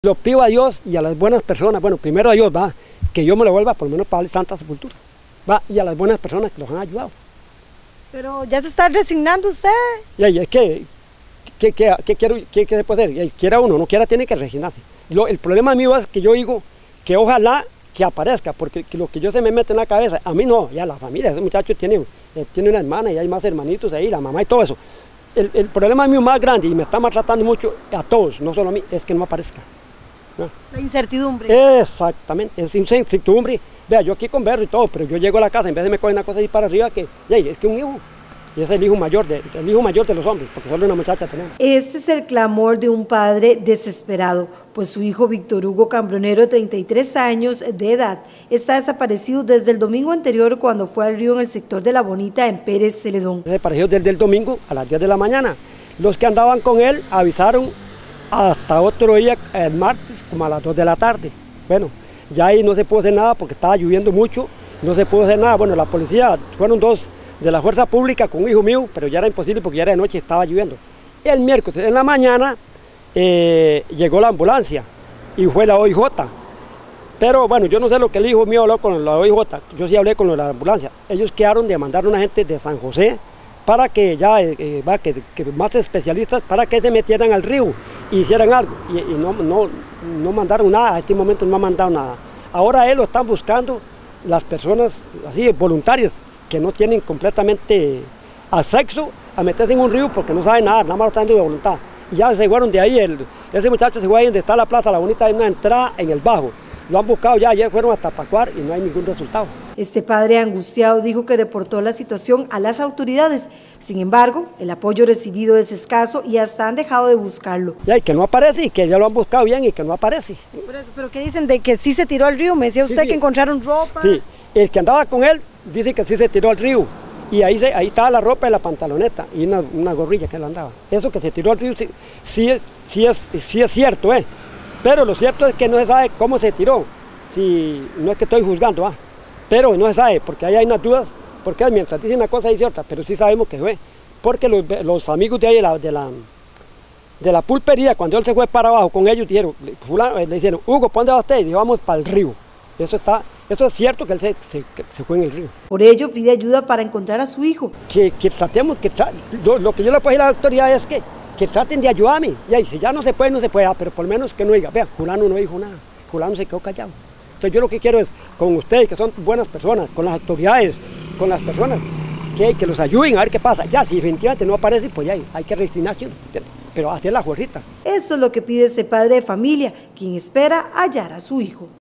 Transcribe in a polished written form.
Lo pido a Dios y a las buenas personas, bueno, primero a Dios, va, que yo me lo vuelva por lo menos para darle santa sepultura, va, y a las buenas personas que los han ayudado. Pero ya se está resignando usted. Y es que, ¿qué se puede hacer? Y quiera uno, no quiera, tiene que resignarse. El problema mío es que yo digo que ojalá que aparezca, porque lo que yo se me mete en la cabeza, a mí no, ya la familia, ese muchacho tiene una hermana y hay más hermanitos ahí, la mamá y todo eso. El problema mío más grande, y me está maltratando mucho a todos, no solo a mí, es que no aparezca. ¿No? La incertidumbre. Exactamente, es incertidumbre. Vea, yo aquí converso y todo, pero yo llego a la casa, en vez de me coger una cosa ahí para arriba, es que un hijo, y es el hijo mayor de los hombres, porque solo una muchacha tenemos. Este es el clamor de un padre desesperado, pues su hijo Víctor Hugo Cambronero, 33 años de edad, está desaparecido desde el domingo anterior cuando fue al río en el sector de La Bonita en Pérez Celedón. Desapareció desde el domingo a las 10 de la mañana. Los que andaban con él avisaron hasta otro día, el martes, como a las 2 de la tarde. Bueno, ya ahí no se pudo hacer nada porque estaba lloviendo mucho, no se pudo hacer nada. Bueno, la policía, fueron dos de la fuerza pública con un hijo mío, pero ya era imposible porque ya era de noche y estaba lloviendo. El miércoles en la mañana llegó la ambulancia y fue la OIJ. Pero bueno, yo no sé lo que el hijo mío habló con la OIJ, yo sí hablé con la ambulancia. Ellos quedaron de mandar a una gente de San José para que ya, que más especialistas, para que se metieran al río y hicieran algo. Y no mandaron nada, a este momento no han mandado nada. Ahora lo están buscando las personas así voluntarias que no tienen completamente acceso a meterse en un río porque no saben nada, nada más lo están dando de voluntad. Y ya se fueron de ahí, ese muchacho se fue ahí donde está la plaza La Bonita, hay una entrada en el bajo. Lo han buscado ya, ayer fueron hasta Pacuar y no hay ningún resultado. Este padre angustiado dijo que reportó la situación a las autoridades. Sin embargo, el apoyo recibido es escaso y hasta han dejado de buscarlo. Y que no aparece y que ya lo han buscado bien y que no aparece. ¿Pero qué dicen de que sí se tiró al río? Me decía usted que encontraron ropa. Sí, el que andaba con él dice que sí se tiró al río. Y ahí estaba la ropa y la pantaloneta y una gorrilla que él andaba. Eso que se tiró al río sí es cierto, pero lo cierto es que no se sabe cómo se tiró. Si, no es que estoy juzgando, pero no se sabe, porque ahí hay unas dudas, porque mientras dicen una cosa dice otra, pero sí sabemos que fue. Porque los amigos de ahí de la pulpería, cuando él se fue para abajo con ellos, le dijeron, Hugo, ¿para dónde va usted? Y dijo, vamos para el río. Eso es cierto que él se fue en el río. Por ello pide ayuda para encontrar a su hijo. Que tratemos, lo que yo le puedo decir a la autoridad es que traten de ayudarme. Y si ya no se puede, pero por lo menos que no diga, vea, fulano no dijo nada, fulano se quedó callado. Entonces yo lo que quiero es, con ustedes que son buenas personas, con las autoridades, con las personas, que los ayuden a ver qué pasa. Ya, si definitivamente no aparece, pues ya hay que resignarse, pero hacer la fuercita. Eso es lo que pide este padre de familia, quien espera hallar a su hijo.